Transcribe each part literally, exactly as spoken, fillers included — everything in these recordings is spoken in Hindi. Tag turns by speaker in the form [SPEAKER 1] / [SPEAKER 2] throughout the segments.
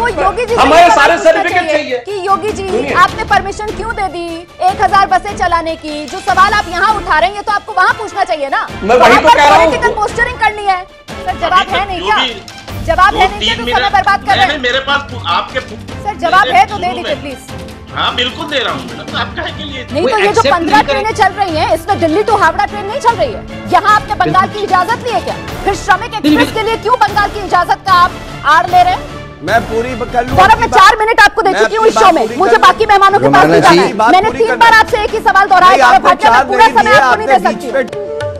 [SPEAKER 1] योगी जी
[SPEAKER 2] हमें सारे सर्टिफिकेट चाहिए
[SPEAKER 1] कि योगी जी आपने परमिशन क्यों दे दी एक हजार बसें चलाने की? जो सवाल आप यहाँ उठा रहे हैं तो आपको वहाँ पूछना चाहिए ना।
[SPEAKER 2] मैं वही तो कह रहा हूँ।
[SPEAKER 1] पॉलिटिकल पोस्टरिंग करनी है सर। जवाब है नहीं क्या? जवाब है नहीं क्या? समय बर्बाद कर रहे हैं।
[SPEAKER 3] मेरे पास आपके
[SPEAKER 1] सर जवाब है तो दे दीजिए प्लीज।
[SPEAKER 3] हाँ बिल्कुल दे रहा हूँ मैडम। आप कहे के लिए
[SPEAKER 1] नहीं तो ये जो पंद्रह ट्रेनें चल रही हैं इसमें दिल्ली टू हावड़ा ट्रेन नहीं चल रही है। यहाँ आपने बंगाल की इजाजत ली है क्या? फिर श्रमिक एक्सप्रेस के लिए क्यों बंगाल की इजाजत का आप आड़ ले रहे हैं?
[SPEAKER 2] मैं पूरी कर लूं।
[SPEAKER 1] गौरव, मैं चार मिनट आपको दे चुकी हूँ इस शो में। मुझे बाकी मेहमानों के पास नहीं जाना है। मैंने तीन बार आपसे एक ही सवाल दोहराया। पूरा समय आपको नहीं दे सकती।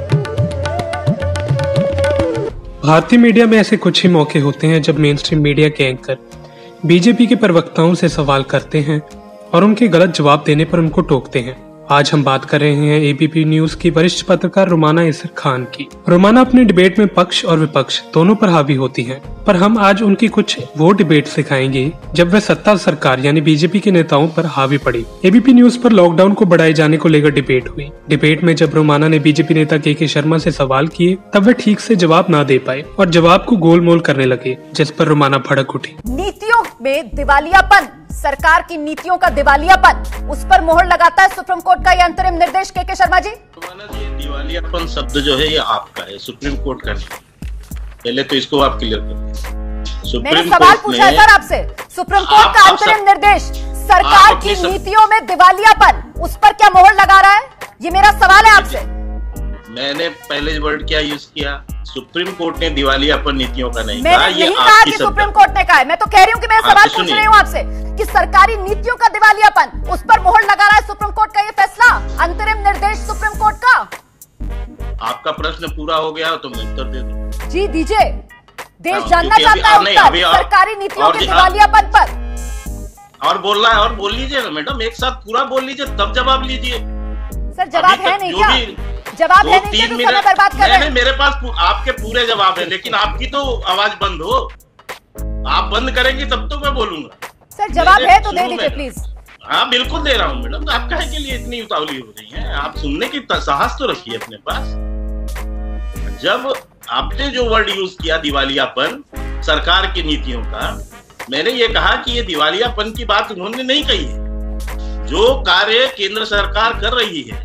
[SPEAKER 4] भारतीय मीडिया में ऐसे कुछ ही मौके होते हैं जब मेन स्ट्रीम मीडिया के एंकर बीजेपी के प्रवक्ताओं से सवाल करते हैं और उनके गलत जवाब देने पर उनको टोकते हैं। आज हम बात कर रहे हैं एबीपी न्यूज की वरिष्ठ पत्रकार रुमाना इसर खान की। रुमाना अपने डिबेट में पक्ष और विपक्ष दोनों पर हावी होती हैं, पर हम आज उनकी कुछ वो डिबेट सिखाएंगे जब वह सत्ता सरकार यानी बीजेपी के नेताओं पर हावी पड़ी। एबीपी न्यूज पर लॉकडाउन को बढ़ाए जाने को लेकर डिबेट हुई। डिबेट में जब रुमाना ने बीजेपी नेता के के शर्मा से सवाल किए तब वह ठीक से जवाब ना दे पाए और जवाब को गोलमोल करने लगे, जिस पर रुमाना भड़क उठी।
[SPEAKER 1] नीतियों में दिवालियापन, सरकार की नीतियों का दिवालियापन, उस पर मोहर लगाता है सुप्रीम कोर्ट का ये अंतरिम निर्देश। के के शर्मा जी,
[SPEAKER 3] जी दिवालियापन शब्द जो है ये आपका है, सुप्रीम कोर्ट का नहीं। पहले तो इसको आप क्लियर करें।
[SPEAKER 1] मैंने सवाल पूछा है सर आपसे। सुप्रीम कोर्ट का अंतरिम निर्देश सरकार की नीतियों में दिवालियापन, उस पर क्या मोहर लगा रहा है? ये मेरा सवाल है आपसे।
[SPEAKER 3] मैंने पहले वर्ड क्या यूज किया? सुप्रीम कोर्ट ने दिवालियापन नीतियों का नहीं
[SPEAKER 1] कहा।
[SPEAKER 3] मैंने
[SPEAKER 1] नहीं कहा कि सुप्रीम कोर्ट ने कहा है। मैं तो कह रही हूँ कि मैं सवाल पूछ रही हूँ आपसे कि सरकारी नीतियों का दिवालियापन, उस पर मोहर लगा रहा है सुप्रीम कोर्ट का ये फैसला, अंतरिम निर्देश सुप्रीम कोर्ट का।
[SPEAKER 3] आपका प्रश्न पूरा हो गया तो मैं उत्तर दे दूं।
[SPEAKER 1] जी दीजिए। देश जानना चाहता है उत्तर सरकारी नीतियों के दिवालियापन पर।
[SPEAKER 3] और बोल रहा है और बोल लीजिए ना मैडम, एक साथ पूरा बोल लीजिए तब जवाब लीजिए।
[SPEAKER 1] सर जवाब है नहीं क्या? जवाब है नहीं तो समय बर्बाद कर रहे हैं।
[SPEAKER 3] मेरे पास आपके पूरे जवाब है, लेकिन आपकी तो आवाज बंद हो। आप बंद करेंगे तब तो मैं बोलूंगा।
[SPEAKER 1] सर जवाब है तो दे दीजिए प्लीज।
[SPEAKER 3] हाँ बिल्कुल दे रहा हूँ मैडम। आप कहे के लिए इतनी उतावली हो रही है? आप सुनने की साहस तो रखिए अपने पास। जब आपने जो वर्ड यूज किया दिवालियापन सरकार की नीतियों का, मैंने ये कहा कि ये दिवालियापन की बात उन्होंने नहीं कही है। जो कार्य केंद्र सरकार कर रही है,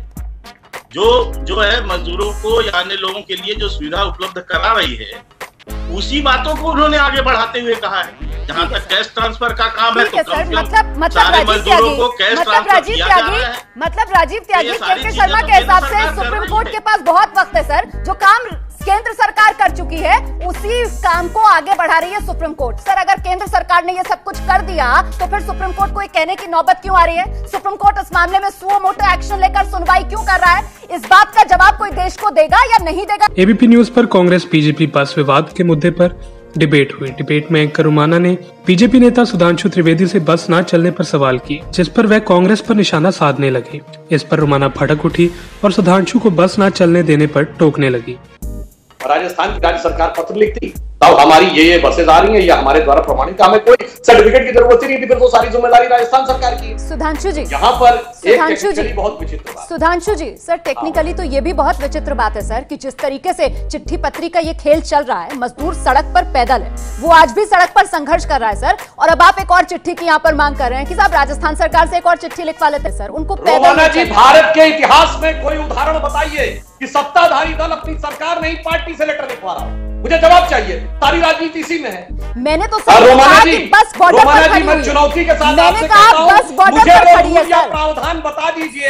[SPEAKER 3] जो जो है मजदूरों को यानी लोगों के लिए जो सुविधा उपलब्ध करा रही है, उसी बातों को उन्होंने आगे बढ़ाते हुए कहा है। जहाँ तक कैश ट्रांसफर का काम है तो
[SPEAKER 1] सर, मतलब मतलब राजीव त्यागी मतलब राजीव त्यागी मतलब राजीव त्यागी के के शर्मा के हिसाब से सुप्रीम कोर्ट के पास बहुत वक्त है सर। जो काम केंद्र सरकार कर चुकी है उसी काम को आगे बढ़ा रही है सुप्रीम कोर्ट। सर अगर केंद्र सरकार ने ये सब कुछ कर दिया तो फिर सुप्रीम कोर्ट को ये कहने की नौबत क्यों आ रही है? सुप्रीम कोर्ट इस मामले में सुओ मोटो एक्शन लेकर सुनवाई क्यों कर रहा है? इस बात का जवाब कोई देश को देगा या नहीं देगा?
[SPEAKER 4] एबीपी न्यूज पर कांग्रेस बीजेपी बस विवाद के मुद्दे पर डिबेट हुई। डिबेट में एंकर रुमाना ने बीजेपी नेता सुधांशु त्रिवेदी से बस न चलने पर सवाल किए, जिस पर वह कांग्रेस पर निशाना साधने लगे। इस पर रुमाना भड़क उठी और सुधांशु को बस न चलने देने पर टोकने लगी।
[SPEAKER 2] राजस्थान की राज्य सरकार पत्र लिखती तब हमारी ये ये बसें आ रही हैं, ये हमारे द्वारा प्रमाणित, हमें कोई सर्टिफिकेट की जरूरत ही नहीं थी। फिर तो सारी जिम्मेदारी राजस्थान सरकार की।
[SPEAKER 1] सुधांशु जी,
[SPEAKER 2] यहाँ पर
[SPEAKER 1] सुधांशु जी
[SPEAKER 2] बहुत विचित्र बात।
[SPEAKER 1] सुधांशु जी सर टेक्निकली तो ये भी बहुत विचित्र बात है सर कि जिस तरीके से चिट्ठी पत्री का ये खेल चल रहा है, मजदूर सड़क पर पैदल है, वो आज भी सड़क पर संघर्ष कर रहा है सर। और अब आप एक और चिट्ठी की यहाँ पर मांग कर रहे हैं कि साहब राजस्थान सरकार से एक और चिट्ठी लिखवा लेते हैं। सर उनको
[SPEAKER 2] पैदल जी, भारत के इतिहास में कोई उदाहरण बताइए कि सत्ताधारी दल अपनी सरकार नहीं पार्टी से लेटर लिखवा रहा हो। मुझे जवाब चाहिए। सारी राजनीति इसी में है।
[SPEAKER 1] मैंने तो सर कहा कि बस बॉर्डर पर खड़ी हुई।
[SPEAKER 2] चुनौती के साथ
[SPEAKER 1] मैंने कहा बस बॉर्डर पर खड़ी है सर।
[SPEAKER 2] प्रावधान बता दीजिए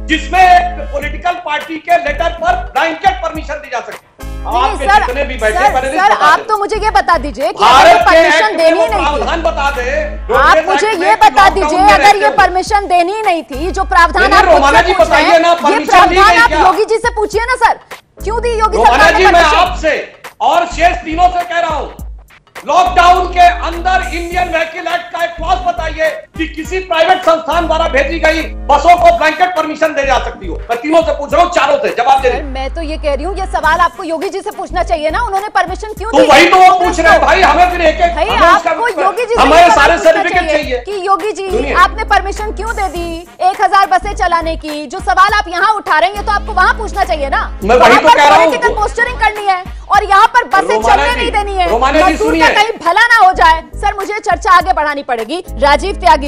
[SPEAKER 2] जिसमें पॉलिटिकल पार्टी के लेटर पर ब्लैंकेट परमिशन दी जा सके।
[SPEAKER 1] नहीं सर, सर, सर आप तो मुझे ये बता दीजिए कि अगर ये परमिशन देनी नहीं थी,
[SPEAKER 2] बता दे
[SPEAKER 1] आप मुझे ये बता दीजिए अगर ये परमिशन देनी नहीं थी, जो प्रावधान आप मुझसे पूछ रहे हैं, ये प्रावधान आप योगी जी से पूछिए ना सर, क्यों दी योगी सरकार ने?
[SPEAKER 2] मैं आपसे और शेष तीनों से कह रहा हूं, लॉकडाउन के अंदर इंडियन व्हीकल एक्ट का एक क्लॉज बताइए कि किसी प्राइवेट संस्थान द्वारा भेजी गई बसों को ब्लैंकेट परमिशन दे जा सकती हो। मैं तीनों से पूछ रहा हूँ, चारों से जवाब दे।
[SPEAKER 1] मैं तो ये कह रही हूँ, ये सवाल आपको योगी जी से पूछना चाहिए ना, उन्होंने परमिशन क्यों
[SPEAKER 2] दी? तो वही तो वो पूछ रहे हैं भाई, हमें फिर एक एक
[SPEAKER 1] आपको योगी जी से
[SPEAKER 2] हमारे सारे सर्टिफिकेट चाहिए
[SPEAKER 1] कि योगी जी, आपने परमिशन क्यों दे दी एक हजार बसें चलाने की? जो सवाल आप यहाँ उठा रहे हैं तो आपको वहाँ पूछना चाहिए ना।
[SPEAKER 2] मैं वही तो कह रहा हूँ,
[SPEAKER 1] पॉलिटिकल पोस्टरिंग करनी है और यहाँ पर बसें चलने नहीं देनी है, मजदूर का कहीं भला ना हो जाए। सर मुझे चर्चा आगे बढ़ानी पड़ेगी। राजीव त्यागी,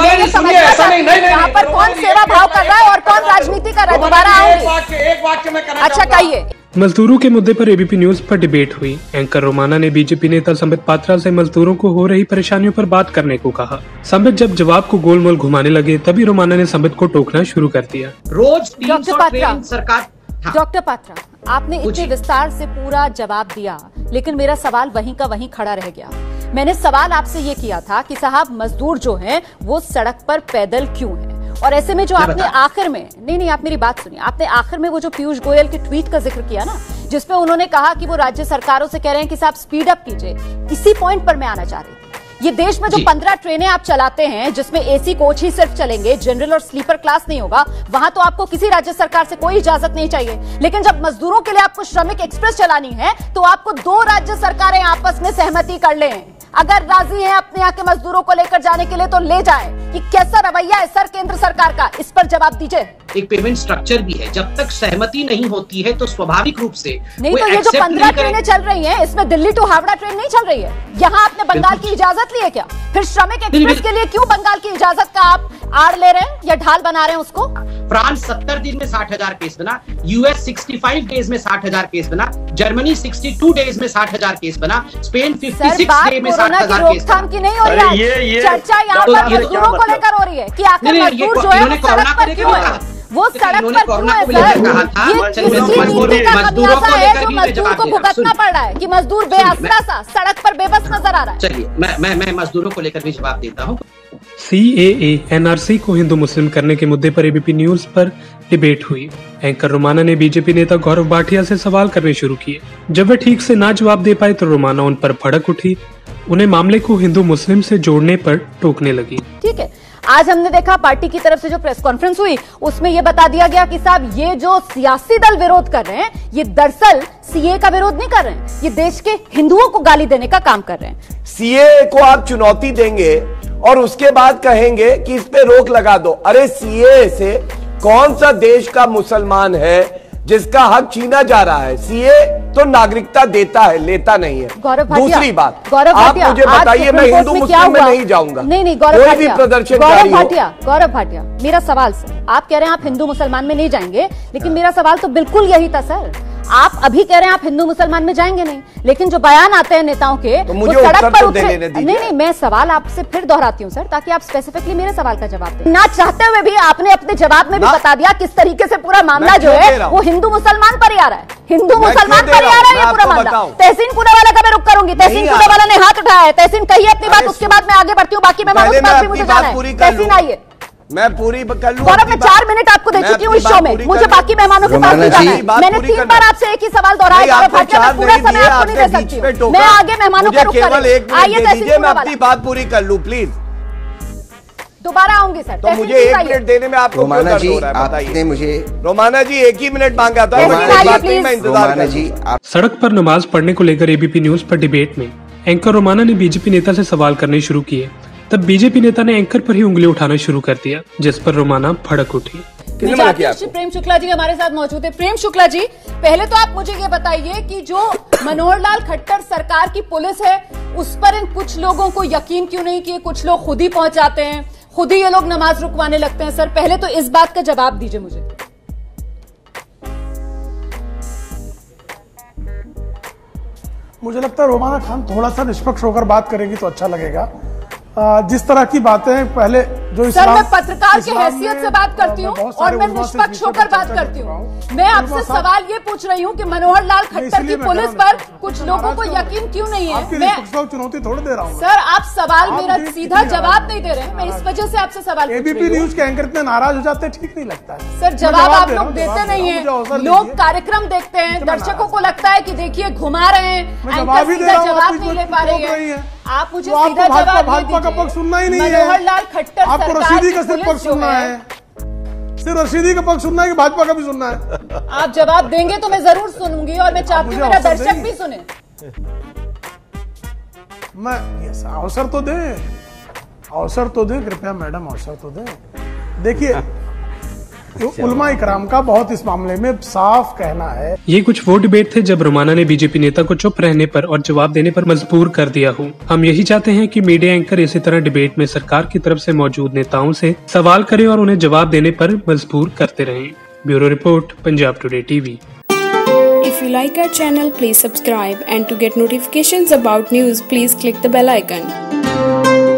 [SPEAKER 1] यहाँ पर कौन सेवा भाव कर रहा है और कौन राजनीति कर रहा है? दोबारा आऊंगी,
[SPEAKER 2] एक वाक्य में कहना
[SPEAKER 1] अच्छा कहिए।
[SPEAKER 4] मजदूरों के मुद्दे पर एबीपी न्यूज पर डिबेट हुई। एंकर रोमाना ने बीजेपी नेता संबित पात्रा से मजदूरों को हो रही परेशानियों पर बात करने को कहा। संबित जब जवाब को गोलमोल घुमाने लगे तभी रोमाना ने संबित को टोकना शुरू कर दिया।
[SPEAKER 5] रोज
[SPEAKER 1] डॉक्टर पात्रा,
[SPEAKER 5] सरकार हाँ।
[SPEAKER 1] डॉक्टर पात्रा, आपने इतने विस्तार से पूरा जवाब दिया, लेकिन मेरा सवाल वहीं का वहीं खड़ा रह गया। मैंने सवाल आपसे ये किया था कि साहब मजदूर जो हैं वो सड़क पर पैदल क्यों हैं? और ऐसे में जो आपने आखिर में, नहीं नहीं आप मेरी बात सुनिए, आपने आखिर में वो जो पीयूष गोयल के ट्वीट का जिक्र किया ना, जिसमें उन्होंने कहा कि वो राज्य सरकारों से कह रहे हैं कि साहब स्पीड अप कीजिए, इसी पॉइंट पर मैं आना चाह रही थी। ये देश में जो पंद्रह ट्रेनें आप चलाते हैं जिसमें एसी कोच ही सिर्फ चलेंगे, जनरल और स्लीपर क्लास नहीं होगा, वहां तो आपको किसी राज्य सरकार से कोई इजाजत नहीं चाहिए। लेकिन जब मजदूरों के लिए आपको श्रमिक एक्सप्रेस चलानी है तो आपको दो राज्य सरकारें आपस में सहमति कर लें। अगर राजी हैं अपने यहाँ के मजदूरों को लेकर जाने के लिए तो ले जाए। ये कैसा रवैया है सर केंद्र सरकार का? इस पर जवाब दीजिए।
[SPEAKER 5] एक पेमेंट स्ट्रक्चर भी है, जब तक सहमति नहीं होती है तो स्वाभाविक रूप से
[SPEAKER 1] नहीं। तो ये जो पंद्रह ट्रेनें चल रही हैं इसमें दिल्ली टू हावड़ा ट्रेन नहीं चल रही है। यहाँ आपने बंगाल की इजाजत ली है क्या? फिर श्रमिक एक्सप्रेस के लिए क्यों बंगाल की इजाजत का आप आड़ ले रहे हैं या ढाल बना रहे हैं उसको?
[SPEAKER 5] फ्रांस सत्तर दिन में साठ हजार केस बना, यूएस पैंसठ डेज में साठ हजार केस बना, जर्मनी बासठ डेज में साठ हजार केस बना, स्पेन छप्पन डे में साठ हजार केस बना।
[SPEAKER 1] की नहीं हो रही है चर्चा, यहाँ पर मजदूरों को लेकर हो रही है कि आखिर मजदूर जो है वो सड़क पर क्यों है? वो सड़क पर क्यों है सर? ये किसी नीति का खमियाजा है जो मजदूर को भुगतना पड़ रहा है कि मजदूर बेआसरा सा सड़क पर बेबस नजर आ रहा है।
[SPEAKER 5] चलिए मैं मैं मैं मजदूरों को लेकर भी जवाब देता हूँ।
[SPEAKER 4] सीएए एनआरसी को हिंदू मुस्लिम करने के मुद्दे पर एबीपी न्यूज पर डिबेट हुई। एंकर रोमाना ने बीजेपी नेता गौरव भाटिया से सवाल करने शुरू किए। जब वे ठीक से ना जवाब दे पाए तो रोमाना उन पर भड़क उठी, उन्हें मामले को हिंदू मुस्लिम से जोड़ने पर टोकने लगी।
[SPEAKER 1] ठीक है, आज हमने देखा पार्टी की तरफ से जो प्रेस कॉन्फ्रेंस हुई उसमें यह बता दिया गया कि साहब ये जो सियासी दल विरोध कर रहे हैं ये दरअसल सीए का विरोध नहीं कर रहे हैं, ये देश के हिंदुओं को गाली देने का काम कर रहे हैं।
[SPEAKER 6] सीए को आप चुनौती देंगे और उसके बाद कहेंगे कि इस पे रोक लगा दो। अरे सीए से कौन सा देश का मुसलमान है जिसका हक छीना जा रहा है? सीए तो नागरिकता देता है, लेता नहीं है। दूसरी बात,
[SPEAKER 1] गौरव
[SPEAKER 6] आप मुझे बताइए, मैं हिंदू मुस्लिम में नहीं जाऊंगा।
[SPEAKER 1] नहीं नहीं गौरव
[SPEAKER 6] कोई भी प्रदर्शनकारी हो।
[SPEAKER 1] भाटिया, गौरव भाटिया, मेरा सवाल सर, आप कह रहे हैं आप हिंदू मुसलमान में नहीं जाएंगे, लेकिन मेरा सवाल तो बिल्कुल यही था सर। आप अभी कह रहे हैं आप हिंदू मुसलमान में जाएंगे नहीं, लेकिन जो बयान आते हैं नेताओं के
[SPEAKER 6] तो मुझे
[SPEAKER 1] सड़क पर
[SPEAKER 6] तो
[SPEAKER 1] उतरे। नहीं नहीं मैं सवाल आपसे फिर दोहराती हूँ सर, ताकि आप स्पेसिफिकली मेरे सवाल का जवाब दें। ना चाहते हुए भी आपने अपने जवाब में भी बता दिया किस तरीके से पूरा मामला जो है वो हिंदू मुसलमान पर ही आ रहा है, हिंदू मुसलमान पर ही आ रहा है ये पूरा मामला। तहसीन कुदावाला का मैं रुक करूंगी। तहसीन कुदावाला ने हाथ उठाया है, तहसीन कहिए अपनी बात, उसके बाद मैं आगे बढ़ती हूँ। बाकी मेहमानों की बात भी मुझे जाना है। तहसीन आइए।
[SPEAKER 6] मैं पूरी कर लूं।
[SPEAKER 1] गौरव मैं चार मिनट आपको दे चुकी हूँ इस शो में, मुझे बाकी मेहमानों के पास भी जाना है। मैंने तीन बार आपसे एक ही सवाल दोहराया, गौरव भाटिया, मैं पूरा समय आपको नहीं दे सकती। मैं आगे मेहमानों का रुख करूंगी। आइए तहसीन,
[SPEAKER 6] मैं अपनी बात पूरी कर लूं प्लीज।
[SPEAKER 1] दोबारा आऊंगी सर।
[SPEAKER 6] तो मुझे एक मिनट देने में आपको
[SPEAKER 7] रोमाना जी आपने मुझे
[SPEAKER 6] रोमाना जी एक ही मिनट मांगा था, मैं इंतजार कर जी।
[SPEAKER 4] सड़क पर नमाज पढ़ने को लेकर एबीपी न्यूज पर डिबेट में एंकर रोमाना ने बीजेपी नेता से सवाल करने शुरू किए, तब बीजेपी नेता ने एंकर पर ही उंगली उठाना शुरू कर दिया, जिस पर रोमाना भड़क उठी।
[SPEAKER 1] प्रेम शुक्ला जी हमारे साथ मौजूद है। प्रेम शुक्ला जी, पहले तो आप मुझे ये बताइए कि जो मनोहर लाल खट्टर सरकार की पुलिस है उस पर इन कुछ लोगों को यकीन क्यों नहीं कि कुछ लोग खुद ही पहुंच जाते हैं, खुद ही ये लोग नमाज रुकवाने लगते हैं? सर पहले तो इस बात का जवाब दीजिए मुझे।
[SPEAKER 8] मुझे लगता है रोमाना खान थोड़ा सा निष्पक्ष होकर बात करेगी तो अच्छा लगेगा। जिस तरह की बातें पहले जो
[SPEAKER 1] सर मैं पत्रकार की हैसियत से बात करती हूँ और मैं निष्पक्ष होकर बात करती हूँ। मैं आपसे सवाल ये पूछ रही हूँ कि मनोहर लाल खट्टर की पुलिस पर कुछ लोगों को यकीन क्यों नहीं है? मैं
[SPEAKER 8] चुनौती थोड़ी दे रहा हूँ
[SPEAKER 1] सर, आप सवाल मेरा सीधा जवाब नहीं दे रहे हैं, मैं इस वजह से आपसे सवाल।
[SPEAKER 8] एबीपी न्यूज के एंकर इतने नाराज हो जाते हैं, ठीक नहीं लगता है
[SPEAKER 1] सर। जवाब आप लोग देते नहीं है, लोग कार्यक्रम देखते हैं, दर्शकों को लगता है कि देखिए घुमा रहे हैं, जवाब नहीं ले पा रही है। आप मुझे सीधा जवाब
[SPEAKER 8] भाजपा का पक्ष सुनना ही नहीं है।
[SPEAKER 1] मनोहर लाल खट्टर
[SPEAKER 8] आपको रशीदी का सिर्फ पक्ष सुनना है, सिर्फ रशीदी का पक्ष सुनना है कि भाजपा का भी सुनना है?
[SPEAKER 1] आप जवाब देंगे तो मैं जरूर सुनूंगी और मैं चाहती हूँ मेरा दर्शक भी सुने।
[SPEAKER 8] मैं अवसर तो दे, अवसर तो दें कृपया मैडम, अवसर तो दें। देखिए उलमा इकराम का बहुत इस मामले में साफ कहना है।
[SPEAKER 4] ये कुछ वो डिबेट थे जब रोमाना ने बीजेपी नेता को चुप रहने पर और जवाब देने पर मजबूर कर दिया हो। हम यही चाहते हैं कि मीडिया एंकर इसी तरह डिबेट में सरकार की तरफ से मौजूद नेताओं से सवाल करें और उन्हें जवाब देने पर मजबूर करते रहें। Bureau report, Punjab today TV.
[SPEAKER 9] If you like our channel, please subscribe, and to get notifications about news, please click the bell icon.